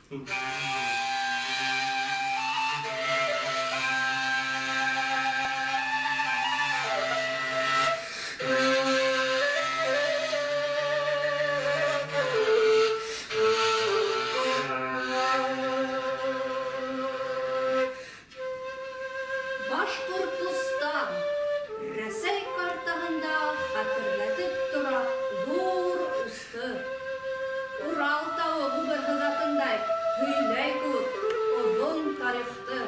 Башкортостан Рәсәй картаһында хәтерләтеп тора зур усты. Урал тауы губернатындай һөйләй күп оҙон тарихты.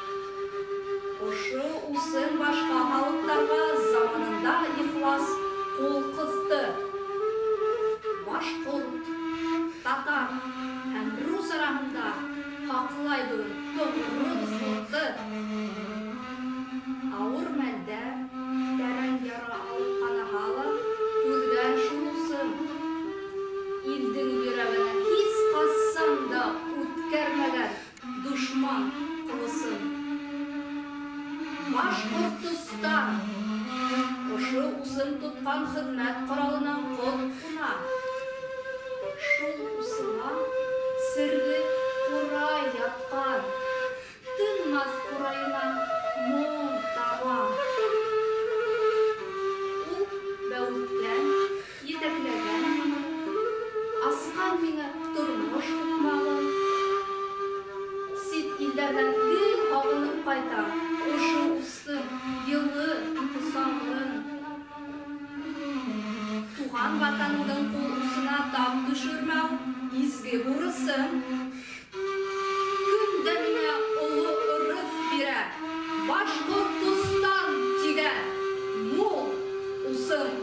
Ошо усын башка халыктарга заманында ихлас ҡул ҡыҫты. Башҡорт, татар һәм рус араһында һаҡлай бүген тоғро дуҫлыҡты. Ауыр мәлдә тәрән яра алып ҡанаһа ла түҙгән шул усын. Илдең йөрәгенә һис ҡасан да үткәрмәгән дошман ҡылысын. Башҡортостан ошо усын тотҡан хеҙмәт ҡоралынан ҡот ҡуна. Шул усына серле ҡурай ятҡан, тынмаҫ ҡурайынан моң таба. Ул бәүеткән, етәкләгән мине, асҡан миңә тормош уҡмағын. Сит илдәрҙән гел һағынып ҡайта ошо устың йылы ҡосағын. Туған ватандың ҡул усына тап төшөрмәү изге бурысым. Көндә миңә оло ырыҫ бирә Башҡортостан тигән мул усым.